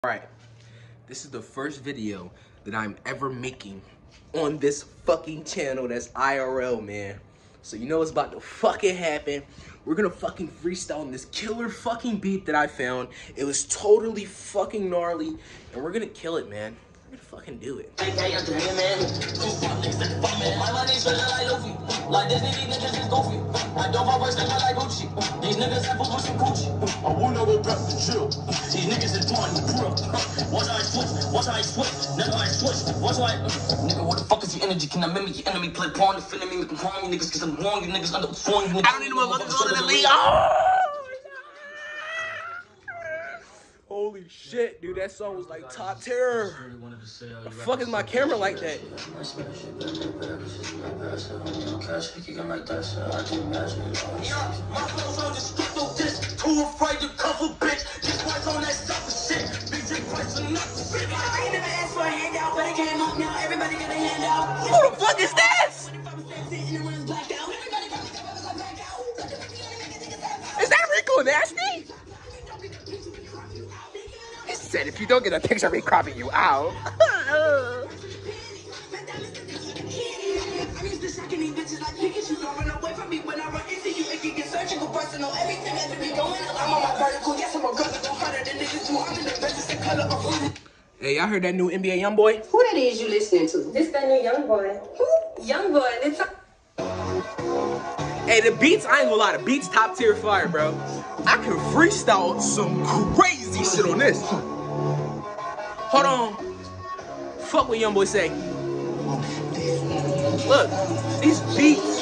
Alright, this is the first video that I'm ever making on this fucking channel that's IRL, man. So you know what's about to fucking happen. We're gonna fucking freestyle on this killer fucking beat that I found. It was totally fucking gnarly, and we're gonna kill it, man. We're gonna fucking do it. Nigga, what the fuck is your energy? Can I mimic your enemy? Play pawn, defend me, make harm you niggas, cause I'm wrong, you niggas underperform, you niggas. I don't need a motherfucker to the league. Oh! Holy shit, dude, that song was like top tier. The fuck is my camera like that? Too afraid to cuff a bitch. Just what's on that stuff of shit. Big J price enough. I ain't never asked for a handout, but it came up now. Everybody got a handout. Who the fuck is this? Is that Rico Nasty? He said if you don't get a picture of me cropping you out. Hey, y'all heard that new NBA YoungBoy? Who that is you listening to? This that new YoungBoy. Who? YoungBoy. It's Hey, the beats, I ain't gonna lie, the beats top tier fire, bro. I can freestyle some crazy shit on this. Hold on. Fuck what YoungBoy say. Look, these beats.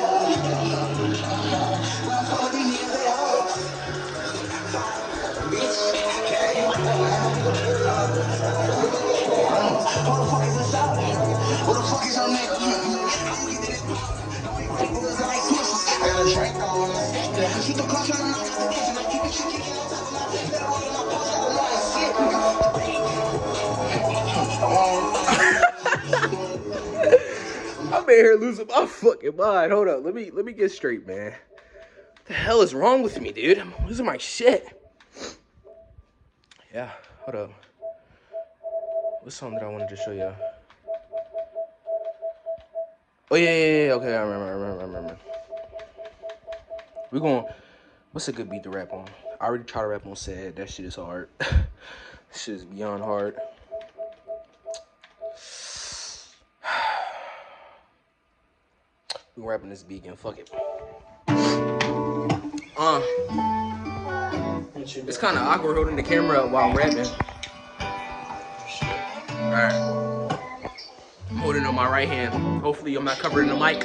I'm in here losing my fucking mind. Hold up, let me get straight, man. What the hell is wrong with me, dude? I'm losing my shit. Yeah, hold up. What song did I want to just show y'all? Oh yeah. Okay, I remember. We going. What's a good beat to rap on? I already tried to rap on Sad. That shit is hard. Shit is beyond hard. We rapping this beat and fuck it. It's kind of awkward holding the camera up while I'm rapping. Alright. I'm holding it on my right hand. Hopefully I'm not covering the mic.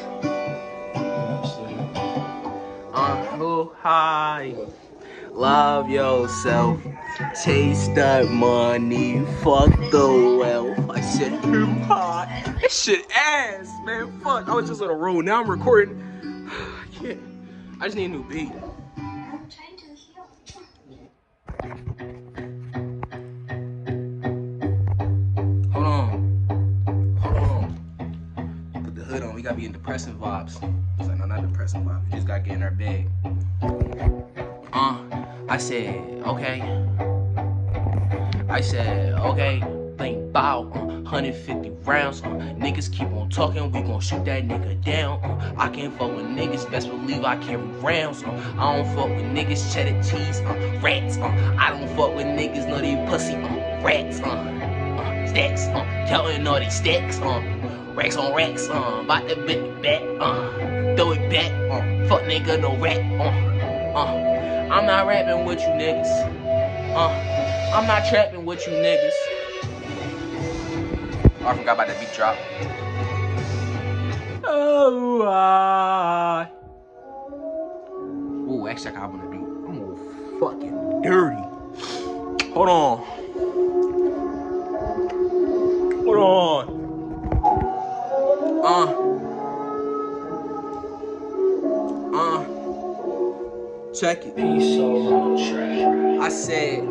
Oh, hi. Love yourself. Taste that money. Fuck the wealth. I said hip hop. This shit ass, man. Fuck. I was just on a roll. Now I'm recording. I can't. I just need a new beat. Hold on. Put the hood on. We gotta be in depressing vibes. It's like, no, not depressing vibes. We just gotta get in our bag. I said, okay. Think about 150 rounds. Niggas keep on talking, we gon' shoot that nigga down. I can't fuck with niggas, best believe I carry rounds. I don't fuck with niggas, cheddar cheese, rats. I don't fuck with niggas, no they pussy, rats. Stacks, counting all these stacks, racks on racks, bout to bit the back, throw it back, fuck nigga, no rat, I'm not rapping with you niggas. I'm not trapping with you niggas. Oh, I forgot about the beat drop. Oh, ooh, actually, I wanna do. I'm all fucking dirty. Hold on. Check it. I said,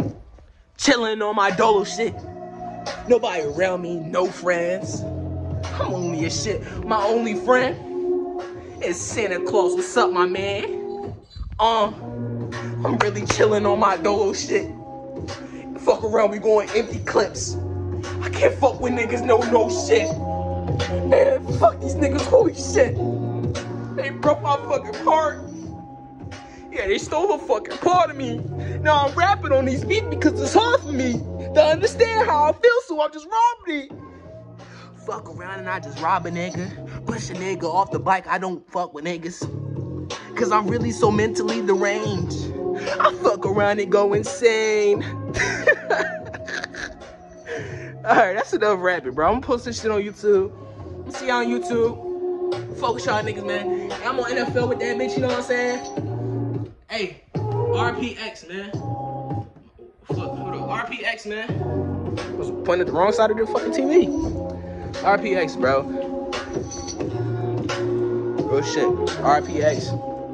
chilling on my dolo shit. Nobody around me, no friends. I'm only a shit. My only friend is Santa Claus. What's up, my man? I'm really chilling on my dolo shit. Fuck around, we going empty clips. I can't fuck with niggas, no shit. Man, fuck these niggas, holy shit. They broke my fucking heart. Yeah, they stole a fucking part of me. Now I'm rapping on these beats because it's hard for me to understand how I feel, so I'm just robbing it. Fuck around and I just rob a nigga. Push a nigga off the bike, I don't fuck with niggas. Cause I'm really so mentally deranged. I fuck around and go insane. Alright, that's enough rapping, bro. I'm gonna post this shit on YouTube. See y'all on YouTube. Focus y'all niggas, man. I'm on NFL with that bitch, you know what I'm saying? Hey, RPX, man. Fuck, hold up. RPX, man. I was pointing at the wrong side of the fucking TV. RPX, bro. Real shit. RPX.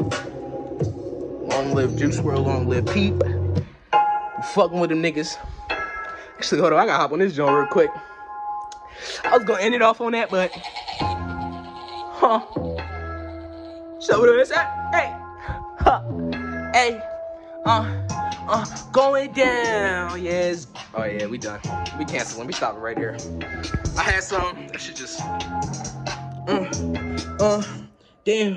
Long live Juice WRLD, long live Peep. You fucking with them niggas. Actually, hold on, I gotta hop on this joint real quick. I was gonna end it off on that, but so what is that? Hey, hey, going down. Yes. Oh yeah, we done. We canceling. We stopping right here. I had some. That shit just. Damn.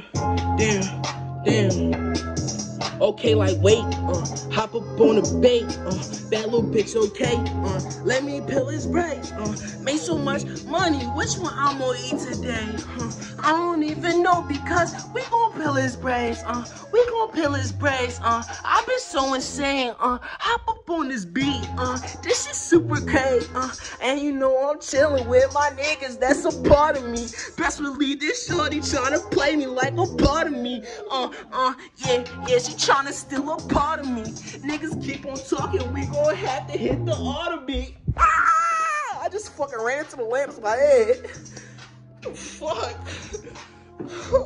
Okay, like wait, hop up on the bait, that little bitch, okay, let me peel his brains, make so much money, which one I'm gonna eat today, I don't even know because we gon' peel his brains, we gon' peel his brains, I've been so insane, hop up on this beat, this is super crazy, and you know I'm chilling with my niggas, that's a part of me, best believe this shorty tryna play me like a part of me, yeah, she tryna steal a part of me. Niggas keep on talking, we gon' have to hit the auto beat. Ah! I just fucking ran into the lamps in my head. Fuck.